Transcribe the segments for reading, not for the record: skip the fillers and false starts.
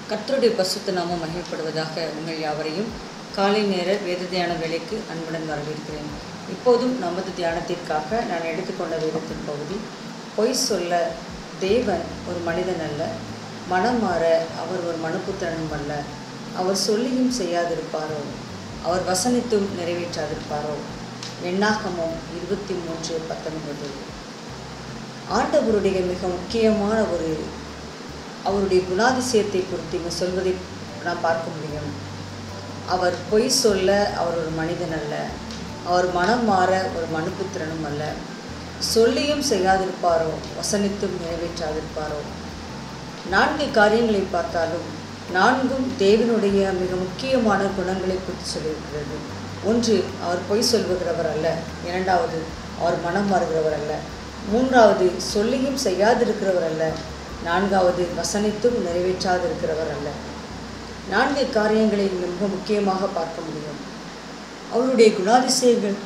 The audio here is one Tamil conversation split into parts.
கர்த்தருடைய பரிசுத்த நாமம் மகிமைப்படுவதாக. உங்கள் யாவரையும் காலை நேர வேத தியான வேலைக்கு அன்புடன் வரவேற்கிறேன். இப்போதும் நமது தியானத்திற்காக நான் எடுத்துக்கொண்ட வேதத்தின் பகுதி, பொய் சொல்ல தேவன் ஒரு மனிதன் அல்ல, மனம் மாற அவர் ஒரு மனுபுத்திரனும் அல்ல. அவர் சொல்லியும் செய்யாதிருப்பாரோ, அவர் வசனித்தும் நிறைவேற்றாதிருப்பாரோ. எண்ணாகமம் 23:19. ஆண்டவருடைய மிக முக்கியமான அவருடைய குணாதிசயத்தை குறித்து இங்கே சொல்வதை நாம் பார்க்க முடியும். அவர் பொய் சொல்ல அவர் ஒரு மனிதன் அல்ல, அவர் மனம் மாற ஒரு மனுபுத்திரனும் அல்ல. சொல்லியும் செய்யாதிருப்பாரோ, வசனித்தும் நிறைவேற்றாதிருப்பாரோ. 4 காரியங்களை பார்த்தாலும் 4ம் தேவனுடைய மிக முக்கியமான குணங்களை குறித்து சொல்லியிருக்கிறது. 1, அவர் பொய் சொல்லுகிறவர் அல்ல. 2வது, அவர் மனம் மாறுகிறவர் அல்ல. 3வது, சொல்லியும் செய்யாதிருக்கிறவர் அல்ல. 4வது, வசனித்தும் நிறைவேற்றாதிருக்கிறவர் அல்ல. 4 காரியங்களை மிக முக்கியமாக பார்க்க முடியும். அவருடைய குணாதிசயங்கள்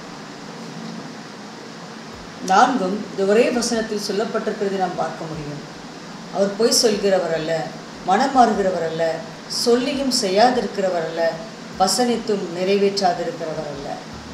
4ம் இந்த ஒரே வசனத்தில் சொல்லப்பட்டிருக்கிறதை நாம் பார்க்க முடியும். அவர் பொய் சொல்கிறவர் அல்ல, மனம் மாறுகிறவர் அல்ல, சொல்லியும் செய்யாதிருக்கிறவர் அல்ல, வசனித்தும் நிறைவேற்றாதிருக்கிறவர் அல்ல.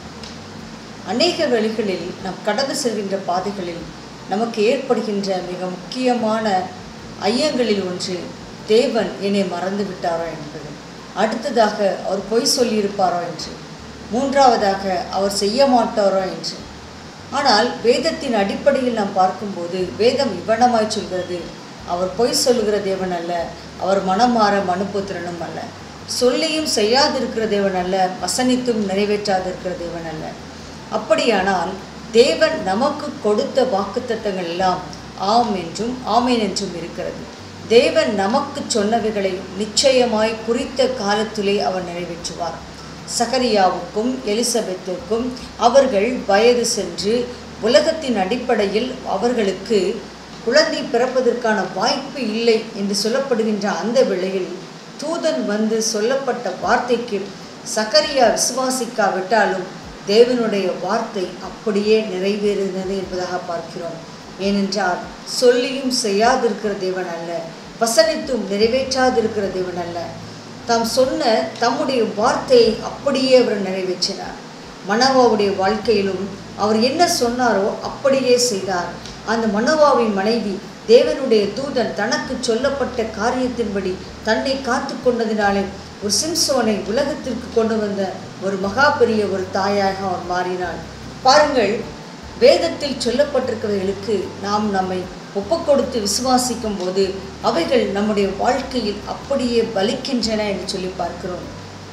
அநேக வழிகளில் நாம் கடந்து செல்கின்ற பாதைகளில் நமக்கு ஏற்படுகின்ற மிக முக்கியமான ஐயங்களில் ஒன்று, தேவன் என்னை மறந்து விட்டாரோ என்பது. அடுத்ததாக, அவர் பொய் சொல்லியிருப்பாரோ என்று. 3வதாக, அவர் செய்ய மாட்டாரோ என்று. ஆனால் வேதத்தின் அடிப்படையில் நாம் பார்க்கும்போது வேதம் இவ்வனமாய் சொல்கிறது, அவர் பொய் சொல்லுகிற தேவன் அல்ல, அவர் மனம் மாற மனுபுத்திரனும் அல்ல, சொல்லியும் செய்யாதிருக்கிற தேவன் அல்ல, வசனித்தும் நிறைவேற்றாதிருக்கிற தேவன் அல்ல. அப்படியானால் தேவன் நமக்கு கொடுத்த வாக்குத்தத்தங்கள் எல்லாம் ஆம் என்றும் ஆமேன் என்றும் இருக்கிறது. தேவன் நமக்கு சொன்னவைகளை நிச்சயமாய் குறித்த காலத்திலே அவர் நிறைவேற்றுவார். சகரியாவுக்கும் எலிசபெத்துக்கும் அவர்கள் வயது சென்று உலகத்தின் அடிப்படையில் அவர்களுக்கு குழந்தை பிறப்பதற்கான வாய்ப்பு இல்லை என்று சொல்லப்படுகின்ற அந்த வேளையில் தூதன் வந்து சொல்லப்பட்ட வார்த்தைக்கு சகரியா விசுவாசிக்காவிட்டாலும் தேவனுடைய வார்த்தை அப்படியே நிறைவேறினது என்பதாக பார்க்கிறோம். ஏனென்றால் சொல்லியும் செய்யாதிருக்கிற தேவன் அல்ல, வசனித்தும் நிறைவேற்றாதிருக்கிற தேவன் அல்ல. தாம் சொன்ன தம்முடைய வார்த்தையை அப்படியே அவர் நிறைவேற்றினார். மனோவாவுடைய வாழ்க்கையிலும் அவர் என்ன சொன்னாரோ அப்படியே செய்தார். அந்த மனோவாவின் மனைவி தேவனுடைய தூதன் தனக்கு சொல்லப்பட்ட காரியத்தின்படி தன்னை காத்து கொண்டதினாலே ஒரு சிம்சோனை உலகத்திற்கு கொண்டு வந்த ஒரு மகா பெரிய ஒரு தாயாக அவர் மாறினார். பாருங்கள், வேதத்தில் சொல்லப்பட்டிருக்கிறவர்களுக்கு நாம் நம்மை ஒப்புக்கொடுத்து விசுவாசிக்கும் போது அவைகள் நம்முடைய வாழ்க்கையில் அப்படியே பலிக்கின்றன என்று சொல்லி பார்க்கிறோம்.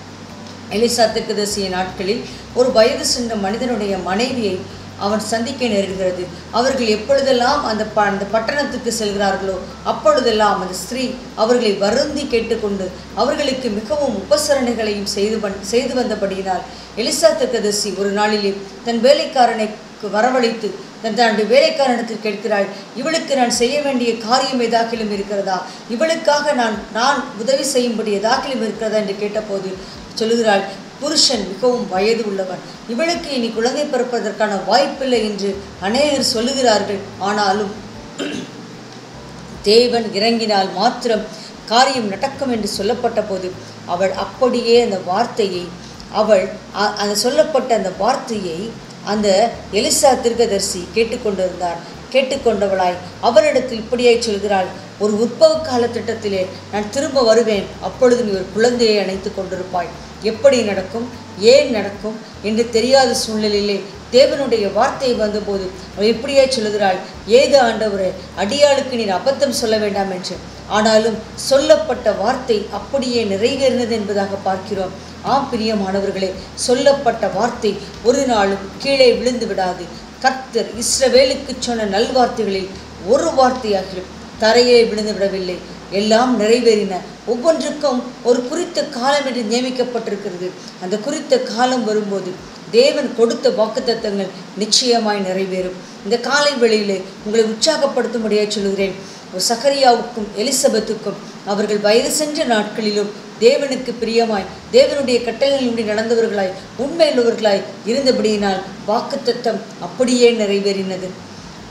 எலிசா தீர்க்கதரிசியின் நாட்களில் ஒரு வயது சென்ற மனிதனுடைய மனைவியை அவன் சந்திக்க நேரிடுகிறது. அவர்கள் எப்பொழுதெல்லாம் அந்த பட்டணத்துக்கு செல்கிறார்களோ அப்பொழுதெல்லாம் அந்த ஸ்திரீ அவர்களை வருந்தி கேட்டுக்கொண்டு அவர்களுக்கு மிகவும் உபசரணைகளையும் செய்து வந்தபடியினால் எலிசா தீர்க்கதரிசி ஒரு நாளிலே தன் வேலைக்காரனை வரவழைத்து தன்னுடைய வேலைக்காரனுக்கு கேட்கிறாள், இவளுக்கு நான் செய்ய வேண்டிய காரியம் ஏதாக்கிலும் இருக்கிறதா, இவளுக்காக நான் உதவி செய்யும்படி ஏதாக்கிலும் இருக்கிறதா என்று கேட்டபோது சொல்லுகிறாள், புருஷன் மிகவும் வயது உள்ளவன், இவளுக்கு இனி குழந்தை பிறப்பதற்கான வாய்ப்பில்லை என்று அநேகர் சொல்லுகிறார்கள். ஆனாலும் தேவன் இறங்கினால் மாத்திரம் காரியம் நடக்கும் என்று சொல்லப்பட்ட போது அவள் அப்படியே அந்த வார்த்தையை அந்த சொல்லப்பட்ட அந்த வார்த்தையை அந்த எலிசா தீர்க்கதரிசி கேட்டுக்கொண்டிருந்தார். கேட்டுக்கொண்டவளாய் அவரிடத்தில் இப்படியாய் சொல்கிறாள், ஒரு உற்பவ கால திட்டத்திலே நான் திரும்ப வருவேன், அப்பொழுது நீ ஒரு குழந்தையை அணைத்து கொண்டிருப்பாய். எப்படி நடக்கும், ஏன் நடக்கும் என்று தெரியாத சூழ்நிலையிலே தேவனுடைய வார்த்தை வந்தபோது அவள் இப்படியாய் சொல்லுகிறாள், ஏது ஆண்டவரே, அடியாளுக்கு நீர் அபத்தம் சொல்ல வேண்டாம் என்று. ஆனாலும் சொல்லப்பட்ட வார்த்தை அப்படியே நிறைவேறினது என்பதாக பார்க்கிறோம். ஆம் பிரியமானவர்களே, சொல்லப்பட்ட வார்த்தை ஒரு நாளும் கீழே விழுந்து விடாது. கர்த்தர் இஸ்ரவேலுக்கு சொன்ன நல்வார்த்தைகளில் ஒரு வார்த்தையாகிலும் தரையே விழுந்து விடவில்லை. எல்லாம் நிறைவேறின. ஒவ்வொன்றுக்கும் ஒரு குறித்த காலம் என்று நியமிக்கப்பட்டிருக்கிறது. அந்த குறித்த காலம் வரும்போது தேவன் கொடுத்த வாக்குத்தத்தங்கள் நிச்சயமாய் நிறைவேறும். இந்த காலை வேளையிலே உங்களை உற்சாகப்படுத்தும்படியாக சொல்கிறேன். ஒரு சகரியாவுக்கும் எலிசபெத்துக்கும் அவர்கள் வயது சென்ற நாட்களிலும் தேவனுக்கு பிரியமாய் தேவனுடைய கட்டளைகளின்படி நடந்தவர்களாய் உண்மையுள்ளவர்களாய் இருந்தபடியினால் வாக்குத்தத்தம் அப்படியே நிறைவேறினது.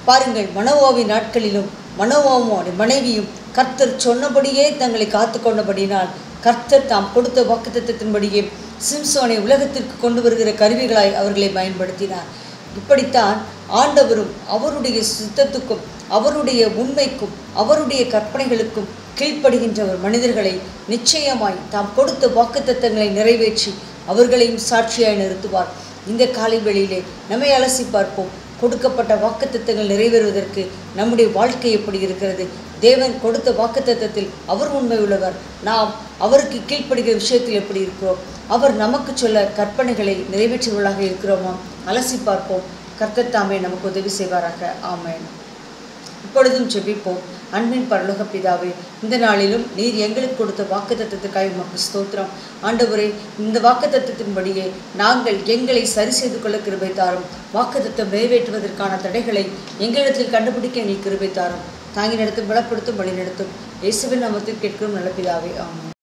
பாருங்கள், மனோவாவின் நாட்களிலும் மனோவாவும் மனைவியும் கர்த்தர் சொன்னபடியே தங்களை காத்து கொண்டபடினால் கர்த்தர் தாம் கொடுத்த வாக்குத்தத்தத்தின்படியே சிம்சோனை உலகத்திற்கு கொண்டு வருகிற கருவிகளாய் அவர்களை பயன்படுத்தினார். இப்படித்தான் ஆண்டவரும் அவருடைய சித்தத்துக்கும் அவருடைய உண்மைக்கும் அவருடைய கற்பனைகளுக்கும் கீழ்ப்படுகின்ற ஒரு மனிதர்களை நிச்சயமாய் தாம் கொடுத்த வாக்குத்தத்தங்களை நிறைவேற்றி அவர்களையும் சாட்சியாய் நிறுத்துவார். இந்த காலை வேளையிலே நம்மை அலசி பார்ப்போம். கொடுக்கப்பட்ட வாக்குத்தத்தங்கள் நிறைவேறுவதற்கு நம்முடைய வாழ்க்கை எப்படி இருக்கிறது? தேவன் கொடுத்த வாக்குத்தத்தத்தில் அவர் உண்மை உள்ளவர். நாம் அவருக்கு கீழ்ப்படுகிற விஷயத்தில் எப்படி இருக்கிறோம்? அவர் நமக்கு சொல்ல கற்பனைகளை நிறைவேற்றுவர்களாக இருக்கிறோமா? அலசி பார்ப்போம். கர்த்தர் தாமே நமக்கு உதவி செய்வாராக. ஆமென். இப்பொழுதும் ஜெபிப்போம். அன்பின் பரலோக பிதாவே, இந்த நாளிலும் நீர் எங்களுக்கு கொடுத்த வாக்குத்தத்தத்துக்காக உமக்கு ஸ்தோத்திரம். ஆண்டவரே, இந்த வாக்குத்தத்தத்தின்படியே நாங்கள் எங்களை சரி செய்து கொள்ள கிருபை தாரும். வாக்குத்தத்தம் நிறைவேற்றுவதற்கான தடைகளை எங்களிடத்தில் கண்டுபிடிக்க எங்களுக்கு கிருபை தாரும். தாங்கி நடத்தும், பலப்படுத்தும், வழி நடத்தும். இயேசுவின் நாமத்தில் கேட்கிறோம் நல்ல பிதாவே. ஆமென்.